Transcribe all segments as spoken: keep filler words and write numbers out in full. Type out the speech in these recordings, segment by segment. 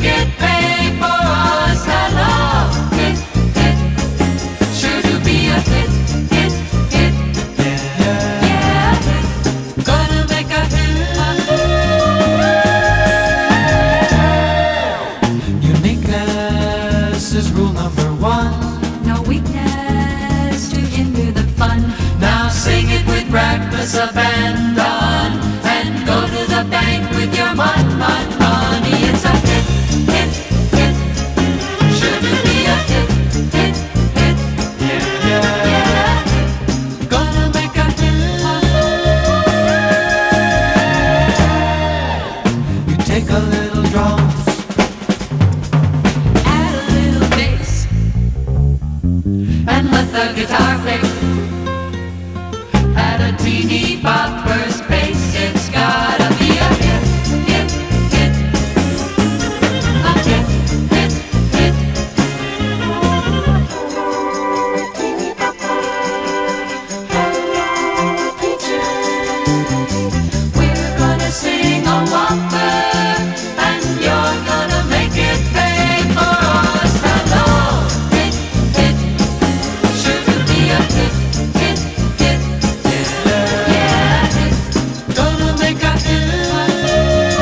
make it pay for us. Hello, hit, hit, sure to be a hit, hit, hit, yeah, yeah, hit. Gonna make a hit, a hit. Uniqueness is rule number one. No weakness to hinder the fun. Now sing it with reckless abandon, and go to the bank with your mon, mon, money. It's a hit, hit, hit, sure to be a hit, hit, hit, yeah, yeah, yeah. Gonna make a hit, a hit. You take a little drums, Add a little bass, and let the guitar play at a teeny bopper's pace. It's gotta be a hit, hit, hit, a hit, hit, hit. We're gonna sing a whopper, and you're gonna make it pay for us. Hello, hit, hit, sure to be a hit, hit, hit, yeah, hit. Gonna make a hit.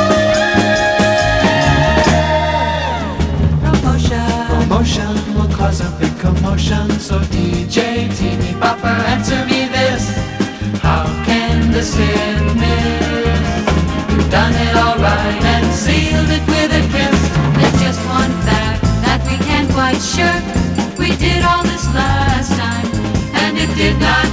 promotion. Promotion will cause a big commotion, so D J, teeny bopper, answer me this. How can the sin miss? You've done it all right and sealed it with a kiss. There's just one fact that we can't quite shirk. We did all this last time, And it did not